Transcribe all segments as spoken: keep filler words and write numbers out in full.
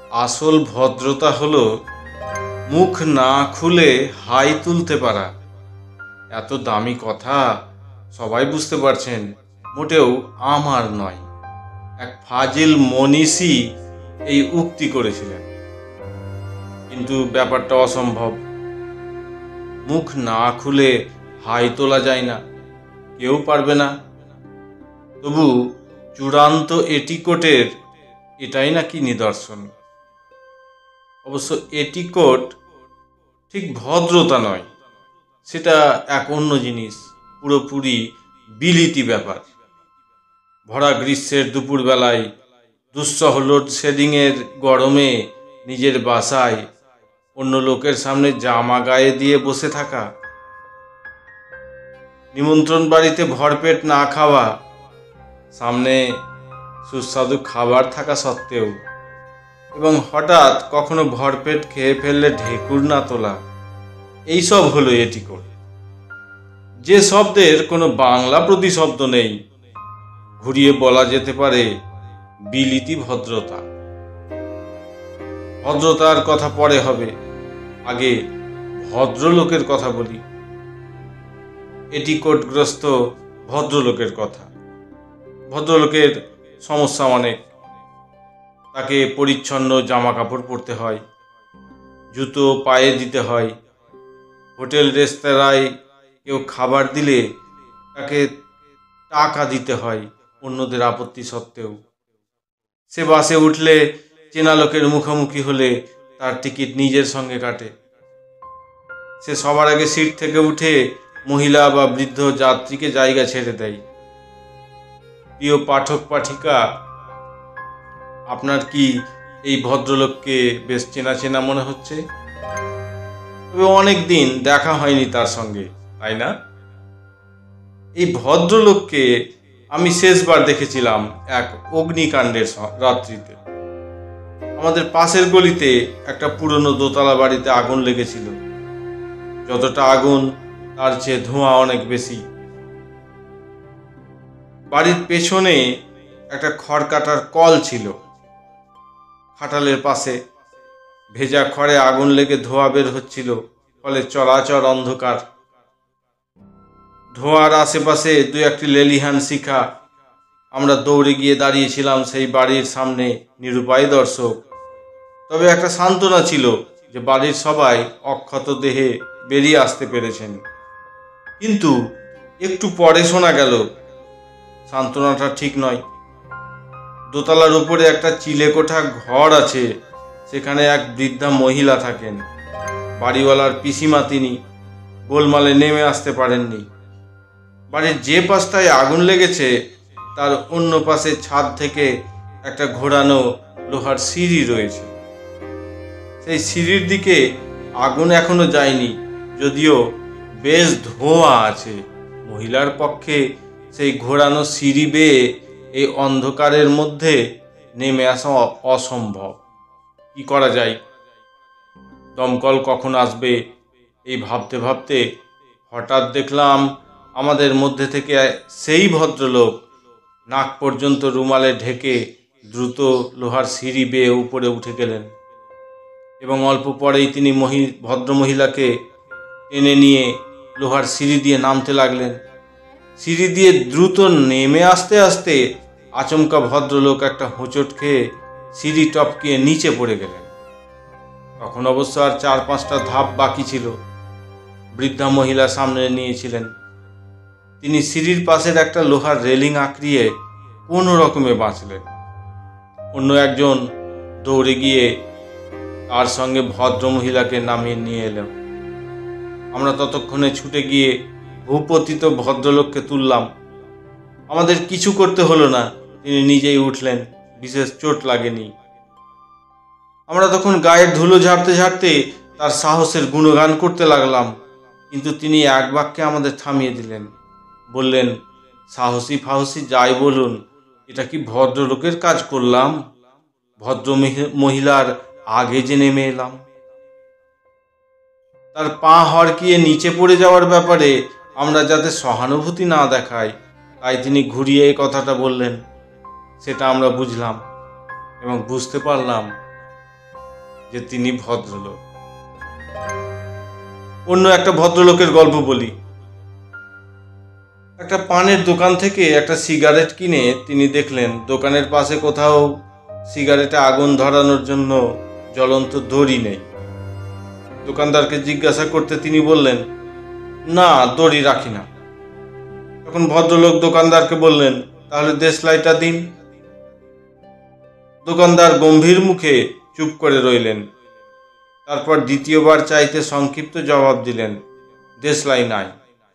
আসল ভদ্রতা হলো মুখ না খুলে হাই তুলতে পারা। এত দামি কথা সবাই বুঝতে পারছেন, মোটেও আমার নয়। এক ফাজিল মনীষী এই উক্তি করেছিলেন। কিন্তু ব্যাপারটা অসম্ভব। মুখ না খুলে হাই তোলা যায় না, কেউ পারবে না। তবু চূড়ান্ত এটিকোটের এটাই নাকি নিদর্শন। অবশ্য এটিকোট ঠিক ভদ্রতা নয়, সেটা এক অন্য জিনিস, পুরোপুরি বিলিতি ব্যাপার। ভরা গ্রীষ্মের দুপুরবেলায় দুঃসহ লোডশেডিংয়ের গরমে নিজের বাসায় অন্য লোকের সামনে জামা গায়ে দিয়ে বসে থাকা, নিমন্ত্রণ বাড়িতে ভরপেট না খাওয়া, সামনে সুস্বাদু খাবার থাকা সত্ত্বেও, এবং হঠাৎ কখনো ভরপেট খেয়ে ফেললে ঢেকুর না তোলা, এইসব হলো এটিকোট। যে শব্দের কোনো বাংলা প্রতিশব্দ নেই, ঘুরিয়ে বলা যেতে পারে বিলিতি ভদ্রতা। ভদ্রতার কথা পরে হবে, আগে ভদ্রলোকের কথা বলি। এটিকোটগ্রস্ত ভদ্রলোকের কথা। ভদ্রলোকের সমস্যা অনেক। তাকে পরিচ্ছন্ন জামা কাপড় পরতে হয়, জুতো পায়ে দিতে হয়। হোটেল রেস্তোরাঁয় কেউ খাবার দিলে তাকে টাকা দিতে হয় অন্যদের আপত্তি সত্ত্বেও। সে বাসে উঠলে চেনা লোকের মুখোমুখি হলে তার টিকিট নিজের সঙ্গে কাটে। সে সবার আগে সিট থেকে উঠে মহিলা বা বৃদ্ধ যাত্রীকে জায়গা ছেড়ে দেয়। প্রিয় পাঠক পাঠিকা, আপনার কি এই ভদ্রলোককে বেশ চেনা চেনা মনে হচ্ছে? তবে অনেক দিন দেখা হয়নি তার সঙ্গে, তাই না? এই ভদ্রলোককে আমি শেষবার দেখেছিলাম এক অগ্নিকাণ্ডের রাত্রিতে। আমাদের পাশের গলিতে একটা পুরনো দোতলা বাড়িতে আগুন লেগেছিল। যতটা আগুন তার চেয়ে ধোঁয়া অনেক বেশি। বাড়ির পেছনে একটা খড় কাটার কল ছিল। খাটালের পাশে ভেজা খড়ে আগুন লেগে ধোঁয়া বের হচ্ছিল, ফলে চলাচল অন্ধকার। ধোঁয়ার আশেপাশে দু একটি লেলিহান শিখা। আমরা দৌড়ে গিয়ে দাঁড়িয়েছিলাম সেই বাড়ির সামনে, নিরুপায় দর্শক। তবে একটা সান্ত্বনা ছিল যে বাড়ির সবাই অক্ষত দেহে বেরিয়ে আসতে পেরেছেন। কিন্তু একটু পরে শোনা গেল সান্ত্বনাটা ঠিক নয়। দোতলার উপরে একটা চিলেকোঠা ঘর আছে, সেখানে এক বৃদ্ধা মহিলা থাকেন। বাড়িওয়ালার পিসিমা তিনি, গোলমালে নেমে আসতে পারেননি। বাড়ির যে পাশটায় আগুন লেগেছে তার অন্য পাশে ছাদ থেকে একটা ঘোরানো লোহার সিঁড়ি রয়েছে। সেই সিঁড়ির দিকে আগুন এখনো যায়নি, যদিও বেশ ধোঁয়া আছে। মহিলার পক্ষে সেই ঘোরানো সিঁড়ি বেয়ে এই অন্ধকারের মধ্যে নেমে আসা অসম্ভব। কি করা যায়? দমকল কখন আসবে এই ভাবতে ভাবতে হঠাৎ দেখলাম আমাদের মধ্যে থেকে সেই ভদ্রলোক নাক পর্যন্ত রুমালে ঢেকে দ্রুত লোহার সিঁড়ি বেয়ে উপরে উঠে গেলেন এবং অল্প পরেই তিনি মহি ভদ্রমহিলাকে টেনে নিয়ে লোহার সিঁড়ি দিয়ে নামতে লাগলেন। সিঁড়ি দিয়ে দ্রুত নেমে আসতে আসতে আচমকা ভদ্রলোক একটা হোঁচট খেয়ে সিঁড়ি টপকিয়ে নিচে পড়ে গেলেন। তখন অবশ্য আর চার পাঁচটা ধাপ বাকি ছিল। বৃদ্ধা মহিলা সামনে নিয়েছিলেন। তিনি সিঁড়ির পাশের একটা লোহার রেলিং আঁকড়িয়ে কোনো রকমে বাঁচলেন। অন্য একজন দৌড়ে গিয়ে তার সঙ্গে ভদ্রমহিলাকে নামিয়ে নিয়ে এলেন। আমরা ততক্ষণে ছুটে গিয়ে ভূপতিত ভদ্রলোককে তুললাম। আমাদের কিছু করতে হলো না, তিনি নিজেই উঠলেন, বিশেষ চোট লাগেনি। আমরা তখন গায়ের ধুলো ঝাড়তে ঝাড়তে তার সাহসের গুণগান করতে লাগলাম, কিন্তু তিনি এক বাক্যে আমাদের থামিয়ে দিলেন। বললেন, সাহসী ফাহসী যাই বলুন, এটা কি ভদ্রলোকের কাজ করলাম? ভদ্র মহিলার আগে যে নেমে এলাম। তার পা হড়কিয়ে নিচে পড়ে যাওয়ার ব্যাপারে আমরা যাতে সহানুভূতি না দেখাই, তাই তিনি ঘুরিয়ে এই কথাটা বললেন। সেটা আমরা বুঝলাম এবং বুঝতে পারলাম যে তিনি ভদ্রলোক। অন্য একটা ভদ্রলোকের গল্প বলি। একটা পানের দোকান থেকে একটা সিগারেট কিনে তিনি দেখলেন দোকানের পাশে কোথাও সিগারেটে আগুন ধরানোর জন্য জ্বলন্ত দড়ি নেই। দোকানদারকে জিজ্ঞাসা করতে তিনি বললেন, না, দড়ি রাখি না। তখন ভদ্রলোক দোকানদারকে বললেন, তাহলে দেশলাইটা দিন। দোকানদার গম্ভীর মুখে চুপ করে রইলেন। তারপর দ্বিতীয়বার চাইতে সংক্ষিপ্ত জবাব দিলেন, দেশলাই নাই।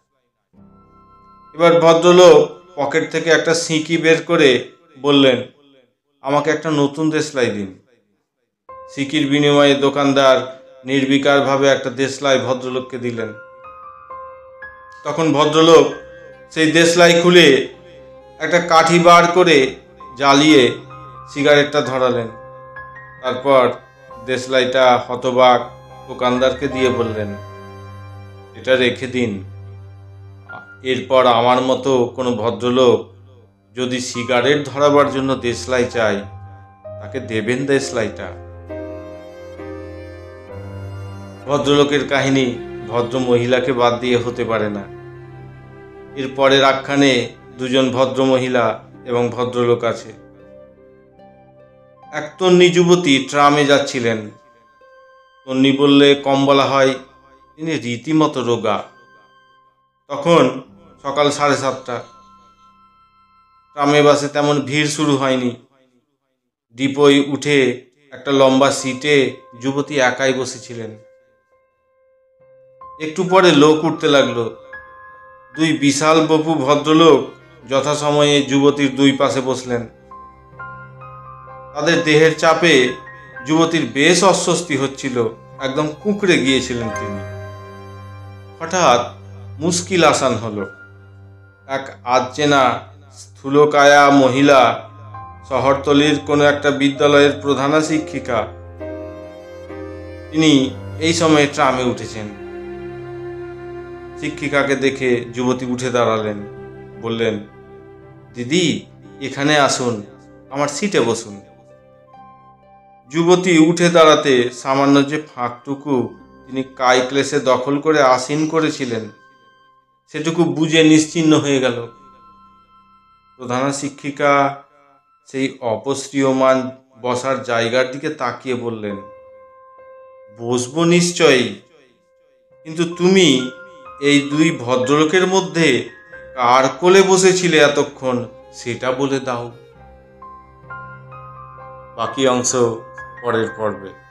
এবার ভদ্রলোক পকেট থেকে একটা সিঁকি বের করে বললেন, আমাকে একটা নতুন দেশলাই দিন। সিঁকির বিনিময়ে দোকানদার নির্বিকারভাবে একটা দেশলাই ভদ্রলোককে দিলেন। তখন ভদ্রলোক সেই দেশলাই খুলে একটা কাঠি বার করে জ্বালিয়ে সিগারেটটা ধরালেন। তারপর দেশলাইটা হতবাক দোকানদারকে দিয়ে বললেন, এটা রেখে দিন। এরপর আমার মতো কোনো ভদ্রলোক যদি সিগারেট ধরাবার জন্য দেশলাই চায়, তাকে দেবেন দেশলাইটা। ভদ্রলোকের কাহিনী ভদ্র মহিলাকে বাদ দিয়ে হতে পারে না। এর পরের আখ্যানে দুজন ভদ্র মহিলা এবং ভদ্রলোক আছে। এক তন্নি যুবতী ট্রামে যাচ্ছিলেন। তন্নি বললে কম বলা হয়, তিনি রীতিমতো রোগা। তখন সকাল সাড়ে সাতটা। ট্রামে বাসে তেমন ভিড় শুরু হয়নি। ডিপোয় উঠে একটা লম্বা সিটে যুবতী একাই বসেছিলেন। একটু পরে লোক উঠতে লাগলো। দুই বিশাল বপু ভদ্রলোক যথাসময়ে যুবতীর দুই পাশে বসলেন। তাদের দেহের চাপে যুবতীর বেশ অস্বস্তি হচ্ছিল, একদম কুঁকড়ে গিয়েছিলেন তিনি। হঠাৎ মুশকিল আসান হলো। এক আধচেনা স্থূলকায়া মহিলা, শহরতলির কোনো একটা বিদ্যালয়ের প্রধানা শিক্ষিকা, তিনি এই সময়ে ট্রামে উঠেছেন। শিক্ষিকাকে দেখে যুবতী উঠে দাঁড়ালেন, বললেন, দিদি এখানে আসুন, আমার সিটে বসুন। যুবতী উঠে দাঁড়াতে সামান্য যে ফাঁকটুকু তিনি কায় ক্লেশে দখল করে আসীন করেছিলেন, সেটুকু বুঝে নিশ্চিহ্ন হয়ে গেল। প্রধানা শিক্ষিকা সেই অপসৃয়মান বসার জায়গার দিকে তাকিয়ে বললেন, বসবো নিশ্চয়ই, কিন্তু তুমি এই দুই ভদ্রলোকের মধ্যে কার কোলে বসেছিলে এতক্ষণ সেটা বলে দাও। বাকি অংশ পরের পর্বে।